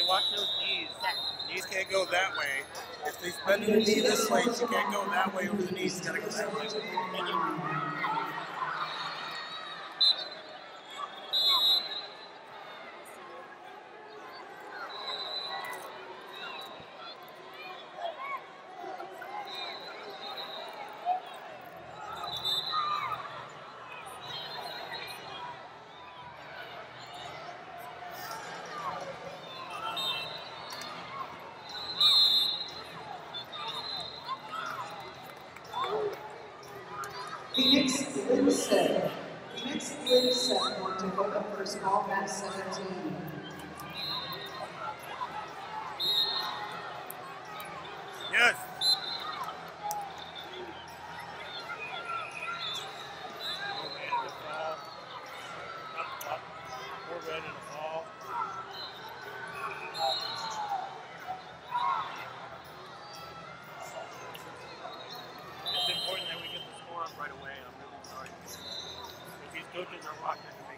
watch those knees. Knees can't go that way. If they bend the knee this way, she can't go that way over the knees. She's got to go that way. Phoenix Lindset want to hook up for small mat 17. Yes. We're ready to fall. It's important that we get the score up right away. I'm really sorry. If these coaches are watching.